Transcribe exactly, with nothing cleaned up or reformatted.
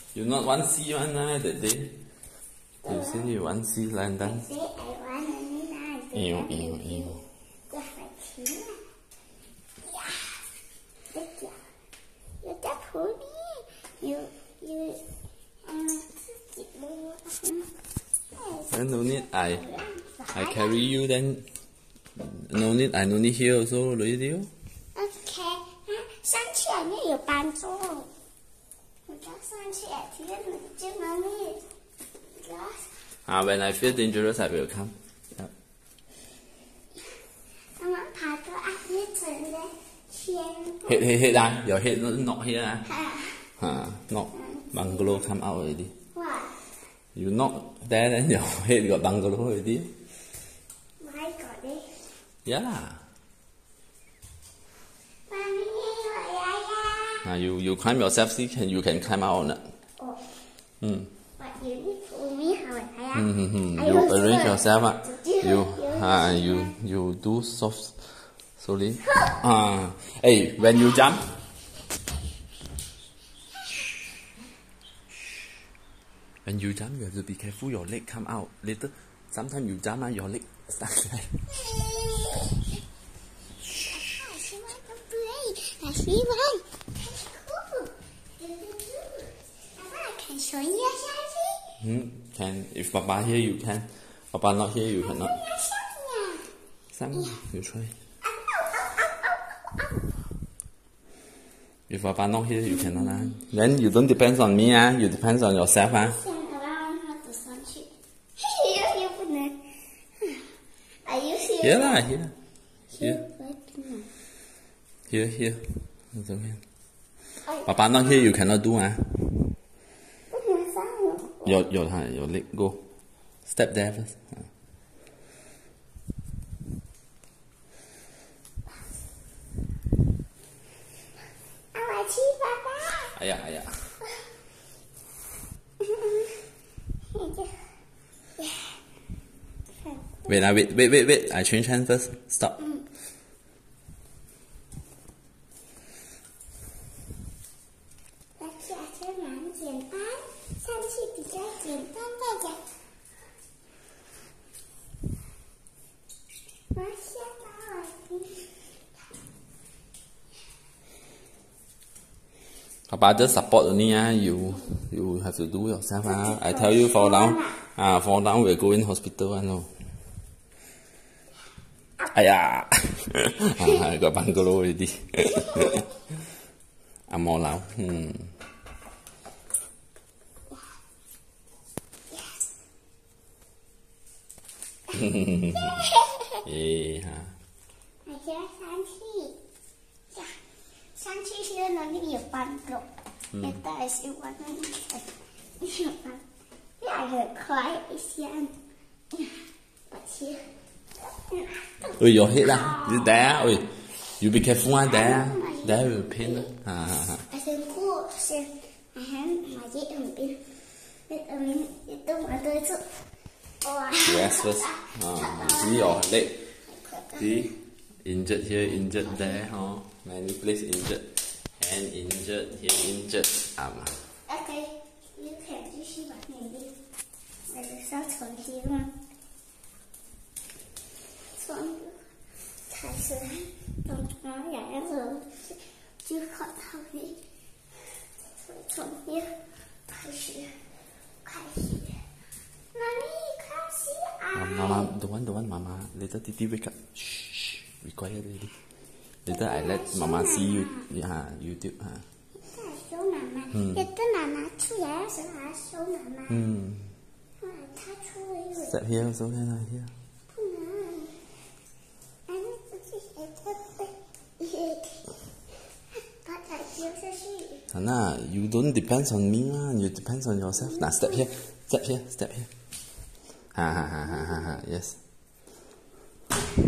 You not want C one ah that day? You say you want C London. I say I want only nine. Ew, ew, ew. Dạ phải chín à? Yeah. Good job. You just hold me. You you um. Then no need I I carry you then. No need I no need here also radio. Okay. 上去也没有帮助。我刚上去也听了这么密。 Ah, when I feel dangerous, I will come. Yep. 我们爬到阿姨城的天。 Head, head, head ah. Your head not knock here ah. Ah, knock. Bungalow come out already. What? You knock there, then your head got bungalow already. My God, eh? Yeah lah. Mommy, Ah, you you climb yourself, see, can you can climb out on it. Oh. Hmm. But you need to me how I Hmm, hmm, hmm. You arrange yourself ah. You ah you you do soft slowly. Ah, hey, when you jump. When you jump, you have to be careful. Your leg come out later. Sometimes you jump and your leg stuck there. She want to play. She want. That's cool. Papa, can show you something? Hmm, can. If Papa here, you can. Papa not here, you cannot. Some, you try. If Papa not here, you cannot. Ah. Then you don't depend on me. Ah. You depend on yourself. Ah. Here lah, here. Here. Here, here. It's okay. Papa not here, you cannot do. Ah. Your, your, your leg, go. Step there first. Ah. Aya, aya. Wait, ah, wait, wait, wait, wait. I change hand first. Stop. Mm. 下车蛮简单，上去比较简单的呀。我吓到了。 Papa just support only. Ah. You, you have to do yourself. Ah. I tell you, fall down. Ah, fall down, we'll go in hospital. I know. Aya. I got bungalow already. I'm all out. Hmm. Yeah. 我先上去，呀，上去是那里有帮助，也但是我那里有帮，也很快一下，我去。 Oi, your head lah. Is there? Oi, you be careful ah. There, there will pain. Ha ha ha. I think cool. Xem, I have my dad on bin. It um, it don't want to do. Rest first. Ah, see your leg. See, injured here, injured there. Huh? Many place injured. Hand injured, here injured. Arm. Okay, you can just see what maybe. I just saw something here. 从开始，从从两个手就靠到底，从这开始，开始，妈咪开始啊！ Mama, don't want, don't want, Mama. Later, Titi wake up. Shh, shh. Be quiet, lady. Later, I let Mama see you. Yeah, YouTube. Ha. 收妈妈，也跟妈妈出来的时候还收妈妈。 嗯。 哇，他出了一会。 Sit here, so can I here? 不能，俺们自己也在背。把它丢下去。 Hana, you don't depend on me, man. You depend on yourself. Now, step here, step here, step here. Ha ha ha ha ha ha. Yes.